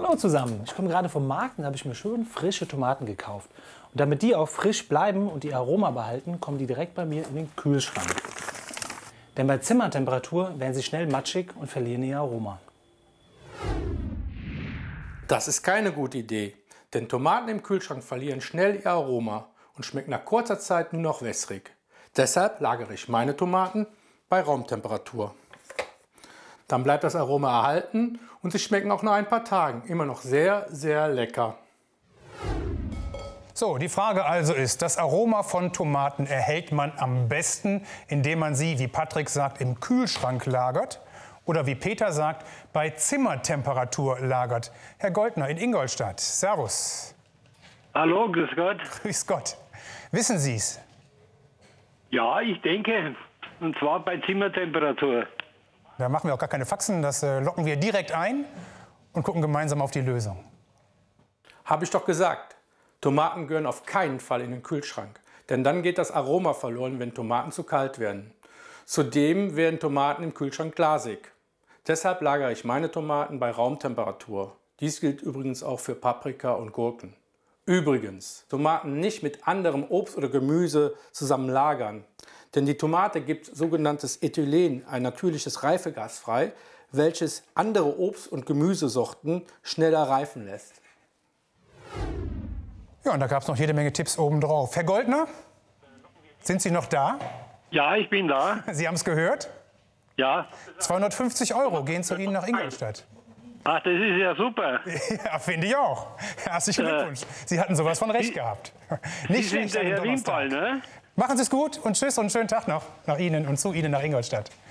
Hallo zusammen, ich komme gerade vom Markt und habe ich mir schön frische Tomaten gekauft. Und damit die auch frisch bleiben und ihr Aroma behalten, kommen die direkt bei mir in den Kühlschrank. Denn bei Zimmertemperatur werden sie schnell matschig und verlieren ihr Aroma. Das ist keine gute Idee, denn Tomaten im Kühlschrank verlieren schnell ihr Aroma und schmecken nach kurzer Zeit nur noch wässrig. Deshalb lagere ich meine Tomaten bei Raumtemperatur. Dann bleibt das Aroma erhalten und sie schmecken auch nach ein paar Tagen immer noch sehr, sehr lecker. So, die Frage also ist, das Aroma von Tomaten erhält man am besten, indem man sie, wie Patrick sagt, im Kühlschrank lagert oder wie Peter sagt, bei Zimmertemperatur lagert. Herr Goldner in Ingolstadt, Servus. Hallo, grüß Gott. Grüß Gott. Wissen Sie es? Ja, ich denke, und zwar bei Zimmertemperatur. Da machen wir auch gar keine Faxen, das locken wir direkt ein und gucken gemeinsam auf die Lösung. Habe ich doch gesagt, Tomaten gehören auf keinen Fall in den Kühlschrank, denn dann geht das Aroma verloren, wenn Tomaten zu kalt werden. Zudem werden Tomaten im Kühlschrank glasig. Deshalb lagere ich meine Tomaten bei Raumtemperatur. Dies gilt übrigens auch für Paprika und Gurken. Übrigens, Tomaten nicht mit anderem Obst oder Gemüse zusammen lagern. Denn die Tomate gibt sogenanntes Ethylen, ein natürliches Reifegas frei, welches andere Obst- und Gemüsesorten schneller reifen lässt. Ja, und da gab es noch jede Menge Tipps obendrauf. Herr Goldner, sind Sie noch da? Ja, ich bin da. Sie haben es gehört? Ja. 250 € gehen zu Ihnen nach Ingolstadt. Ach, das ist ja super. Ja, finde ich auch. Herzlichen Glückwunsch. Sie hatten sowas von recht gehabt. Nicht Sie sind schlecht der an einem Herr Donnerstag. Wimpal, ne? Machen Sie es gut und tschüss und schönen Tag noch nach Ihnen und zu Ihnen nach Ingolstadt.